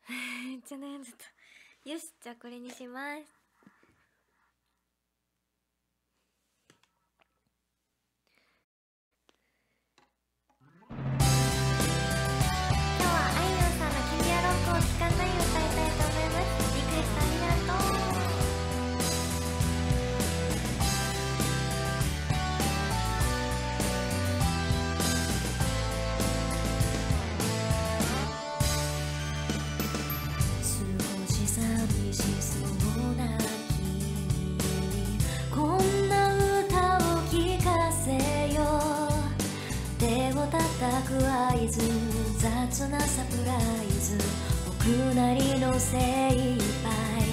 めっちゃ悩んじゃった。よし、じゃあこれにします。今日はあいみょんさんの「君はロックを聴かない」を歌いたいと思います。リクエストありがとう。 少し寂しそうな君にこんな歌を聴かせよう。手を叩く合図、雑なサプライズ、僕なりの精一杯。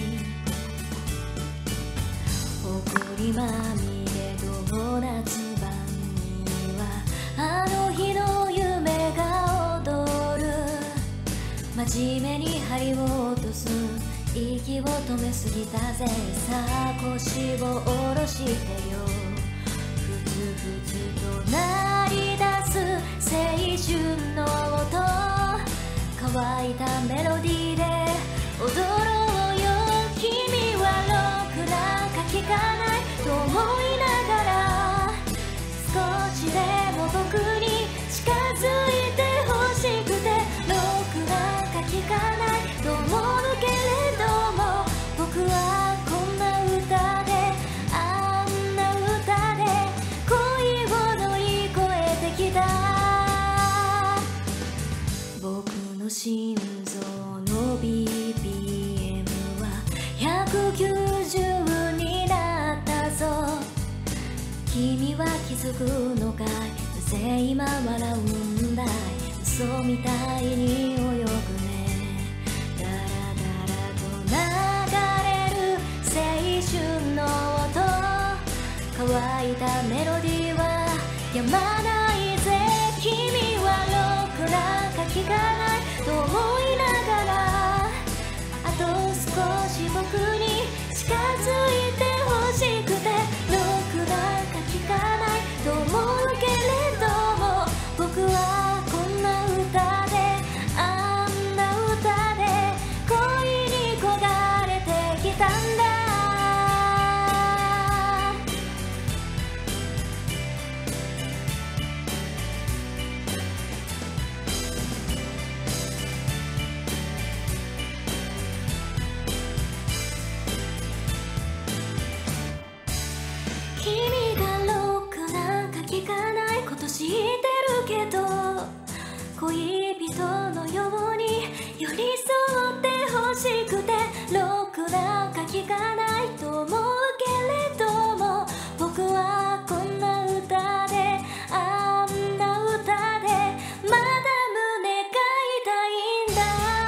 誇りまみれドーナツ版にはあの日の夢が踊る。真面目に針を落とす、息を止めすぎたぜ。さあ腰を下ろしてよ。ふつふつと鳴り出す青春の音、乾いたメロディーで踊ろうよ。君はロックなんか聴かないと思いながら、少しでも僕に近づいてほしくて。ロックなんか聴かないと思うけれども、僕はこんな歌であんな歌で恋を乗り越えてきた。僕の心臓の BPM は190になったぞ。君は気づくのかい、なぜ今笑うんだい。嘘みたいに泳ぐね。ダラダラと流れる青春の音、乾いたメロディーは止まないぜ。君はロックなんか聴かないと思いながら、あと少し僕に近づいてほしくて。ロックなんか聴かないと思うけれども、僕はこんな歌であんな歌で恋に焦がれてきたんだ。君がロックなんか聴かないこと知ってるけど、恋人のように寄り添ってほしくて。ロックなんか聴かないと思うけれども、僕はこんな歌であんな歌でまだ胸が痛いんだ。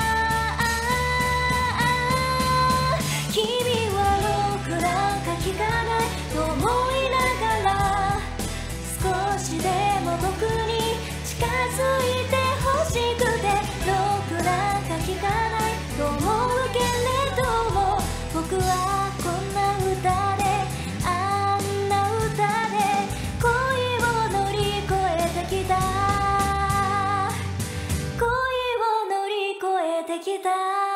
君はロックなんか聴かないと思いながら、少しでも僕に近づいてほしくて。ロックなんか聴かないと思うけれども、僕はこんな歌であんな歌で恋を乗り越えてきた。恋を乗り越えてきた。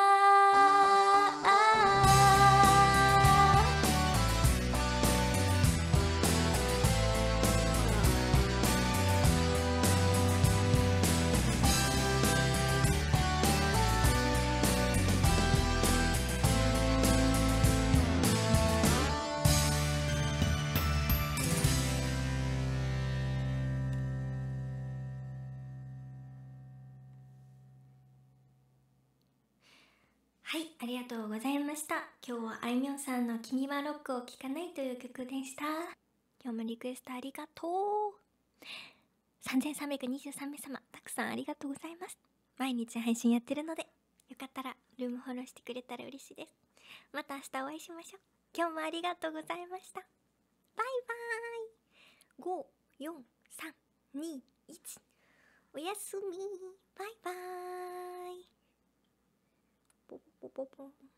はい、ありがとうございました。今日はあいみょんさんの「君はロックを聴かない」という曲でした。今日もリクエストありがとう。3323名様、たくさんありがとうございます。毎日配信やってるので、よかったらルームフォローしてくれたら嬉しいです。また明日お会いしましょう。今日もありがとうございました。バイバーイ。5、4、3、2、1。おやすみ。バイバーイ。ポポポポポン。